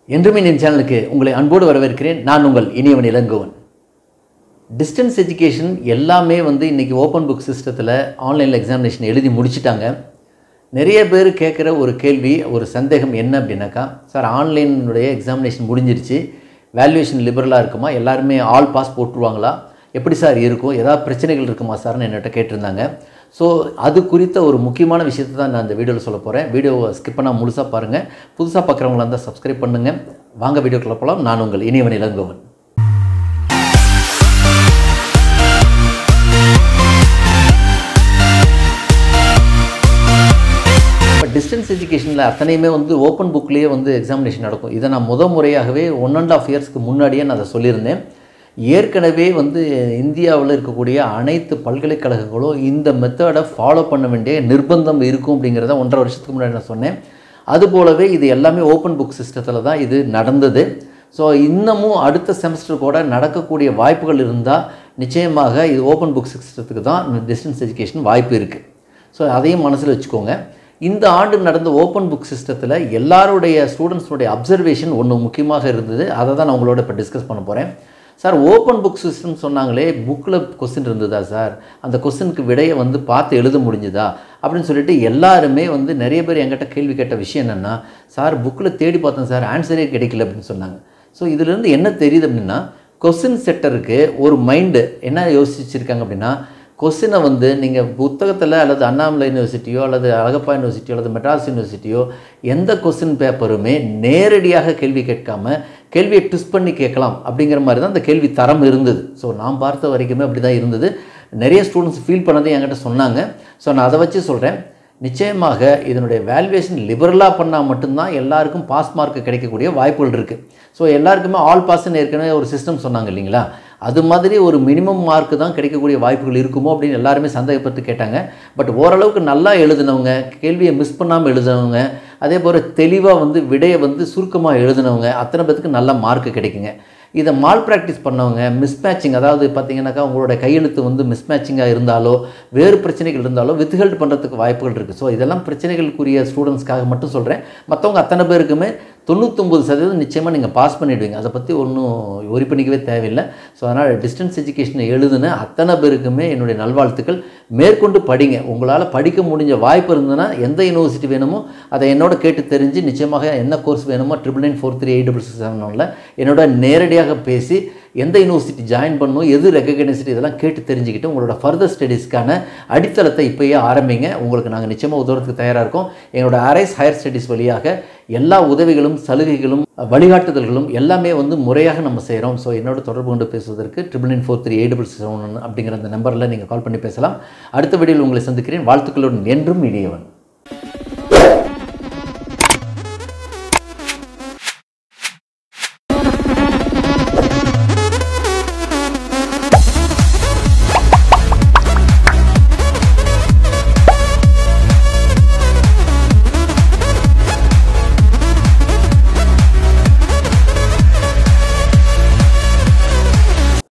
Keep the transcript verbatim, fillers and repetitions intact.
Endrum in சேனலுக்கு உங்களை அன்போடு வரவேற்கிறேன். நான் உங்கள் இனியவன் இளங்கோவன். டிஸ்டன்ஸ் எஜுகேஷன் எல்லாமே வந்து இன்னைக்கு ஓபன் புக் சிஸ்டத்துல ஆன்லைன்ல எக்ஸாமினேஷன் எழுதி முடிச்சிட்டாங்க. நிறைய பேர் கேக்குற ஒரு கேள்வி, ஒரு சந்தேகம் என்ன அப்படினாக்கா, சார் ஆன்லைனுடைய எக்ஸாமினேஷன் முடிஞ்சிருச்சு. வேல்யூவேஷன் லிபரலா இருக்குமா? எல்லாரும் ஆல் பாஸ் போட்டுருவாங்களா? எப்படி சார் இருக்கும்? ஏதாவது பிரச்சனைகள் இருக்குமா சார்னு என்னட்ட கேட்டிருந்தாங்க. ஸோ அது குறித்த ஒரு முக்கியமான விஷயத்தை தான் நான் இந்த வீடியோவில் சொல்ல போகிறேன். வீடியோவை ஸ்கிப் பண்ணால் முழுசாக பாருங்கள். புதுசாக பார்க்குறவங்களா இருந்தால் சப்ஸ்கிரைப் பண்ணுங்கள். வாங்க வீடியோக்குள்ள போகலாம். நான் உங்கள் இனியவன் இளங்கோவன். இப்போ டிஸ்டன்ஸ் எஜுகேஷனில் அத்தனையுமே வந்து ஓப்பன் புக்லேயே வந்து எக்ஸாமினேஷன் நடக்கும். இதை நான் முத முறையாகவே ஒன் அண்ட் ஆஃப் இயர்ஸ்க்கு முன்னாடியே நான் அதை சொல்லியிருந்தேன். ஏற்கனவே வந்து இந்தியாவில் இருக்கக்கூடிய அனைத்து பல்கலைக்கழகங்களும் இந்த மெத்தடை ஃபாலோ பண்ண வேண்டிய நிர்பந்தம் இருக்கும் அப்படிங்கிறத ஒன்றரை வருஷத்துக்கு முன்னாடி நான் சொன்னேன். அதுபோலவே இது எல்லாமே ஓப்பன் புக் சிஸ்டத்தில் தான் இது நடந்தது. ஸோ இன்னமும் அடுத்த செமஸ்டர் கூட நடக்கக்கூடிய வாய்ப்புகள் இருந்தால் நிச்சயமாக இது ஓப்பன் புக் சிஸ்டத்துக்கு தான் டிஸ்டன்ஸ் எஜுகேஷன் வாய்ப்பு இருக்குது. ஸோ அதையும் மனசில் வச்சுக்கோங்க. இந்த ஆண்டு நடந்த ஓப்பன் புக் சிஸ்டத்தில் எல்லாருடைய ஸ்டூடெண்ட்ஸுடைய அப்சர்வேஷன் ஒன்று முக்கியமாக இருந்தது. அதை தான் நான் உங்களோட இப்போ டிஸ்கஸ் பண்ண போகிறேன். சார் ஓப்பன் புக் சிஸ்டம் சொன்னாங்களே, புக்கில் கொஸ்டின் இருந்ததா சார்? அந்த கொஸ்டினுக்கு விடையை வந்து பார்த்து எழுத முடிஞ்சுதா அப்படின்னு சொல்லிட்டு எல்லாருமே வந்து நிறைய பேர் என்கிட்ட கேள்வி கேட்ட விஷயம் என்னென்னா, சார் புக்கில் தேடி பார்த்தேன் சார், ஆன்சரே கிடைக்கல அப்படின்னு சொன்னாங்க. ஸோ இதிலேருந்து என்ன தெரியுது அப்படின்னா, கொஸ்டின் செட்டருக்கு ஒரு மைண்டு என்ன யோசிச்சிருக்காங்க அப்படின்னா, கொஸ்டினை வந்து நீங்கள் புத்தகத்தில் அல்லது அண்ணாமலை யூனிவர்சிட்டியோ அல்லது அழகப்பா யூனிவர்சிட்டியோ அல்லது மெட்ராஸ் யூனிவர்சிட்டியோ எந்த கொஸ்டின் பேப்பருமே நேரடியாக கேள்வி கேட்காம கேள்வியை ட்விஸ்ட் பண்ணி கேட்கலாம் அப்படிங்கிற மாதிரி தான் அந்த கேள்வி தரம் இருந்தது. ஸோ நான் பார்த்த வரைக்குமே அப்படி தான் இருந்தது. நிறைய ஸ்டூடெண்ட்ஸ் ஃபீல் பண்ணதை என்கிட்ட சொன்னாங்க. ஸோ நான் அதை வச்சு சொல்கிறேன். நிச்சயமாக இதனுடைய வேல்யூவேஷன் லிபரலாக பண்ணால் மட்டும்தான் எல்லாருக்கும் பாஸ் மார்க் கிடைக்கக்கூடிய வாய்ப்புகள் இருக்குது. ஸோ எல்லாருக்குமே ஆல் பாஸ்ன்னு ஏற்கனவே ஒரு சிஸ்டம் சொன்னாங்க இல்லைங்களா, அது மாதிரி ஒரு மினிமம் மார்க்கு தான் கிடைக்கக்கூடிய வாய்ப்புகள் இருக்குமோ அப்படின்னு எல்லாருமே சந்தேகப்பட்டு கேட்டாங்க. பட் ஓரளவுக்கு நல்லா எழுதினவங்க, கேள்வியை மிஸ் பண்ணாமல் எழுதினவங்க, அதே போல் தெளிவாக வந்து விடையை வந்து சுருக்கமாக எழுதினவங்க அத்தனை பேத்துக்கு நல்ல மார்க்கு கிடைக்குங்க. இதை மால் ப்ராக்டிஸ் பண்ணவங்க, மிஸ்மேட்சிங், அதாவது பார்த்தீங்கன்னாக்கா உங்களோட கையெழுத்து வந்து மிஸ்மேட்சிங்காக இருந்தாலோ வேறு பிரச்சனைகள் இருந்தாலோ வித்ஹெல்ட் பண்ணுறதுக்கு வாய்ப்புகள் இருக்குது. ஸோ இதெல்லாம் பிரச்சனைகளுக்குரிய ஸ்டூடெண்ட்ஸ்க்காக மட்டும் சொல்கிறேன். மற்றவங்க அத்தனை பேருக்குமே தொண்ணூத்தொம்பது சதவீதம் நிச்சயமாக நீங்கள் பாஸ் பண்ணிவிடுவீங்க. அதை பற்றி ஒன்றும் ஒரி பண்ணிக்கவே தேவையில்லை. ஸோ அதனால் டிஸ்டன்ஸ் எஜுகேஷனை எழுதுன அத்தனை பேருக்குமே என்னுடைய நல்வாழ்த்துக்கள். மேற்கொண்டு படிங்க. உங்களால் படிக்க முடிஞ்ச வாய்ப்பு இருந்ததுன்னா எந்த யூனிவர்சிட்டி வேணுமோ அதை என்னோட கேட்டு தெரிஞ்சு நிச்சயமாக என்ன கோர்ஸ் வேணுமோ triple nine four three eight double six seven ஒன்ல என்னோட நேரடியாக பேசி எந்த யூனிவர்சிட்டி ஜாயின் பண்ணணும், எது ரெகக்னைஸ்டு, இதெல்லாம் கேட்டு தெரிஞ்சுக்கிட்டு உங்களோட ஃபர்தர் ஸ்டடீஸ்க்கான அடித்தளத்தை இப்போயே ஆரம்பிங்க. உங்களுக்கு நாங்கள் நிச்சயமாக உதவுறதுக்கு தயாராக இருக்கோம். எங்களோட அரைஸ் ஹையர் ஸ்டடீஸ் வழியாக எல்லா உதவிகளும் சலுகைகளும் வழிகாட்டுதல்களும் எல்லாமே வந்து முறையாக நம்ம செய்கிறோம். ஸோ என்னோட தொடர்பு கொண்டு பேசுவதற்கு triple nine four three eight double six seven one அப்படிங்கிற அந்த நம்பரில் நீங்கள் கால் பண்ணி பேசலாம். அடுத்த வீடியோவில் உங்களை சந்திக்கிறேன். வாழ்த்துக்களுடன் என்றும் இனியவன்.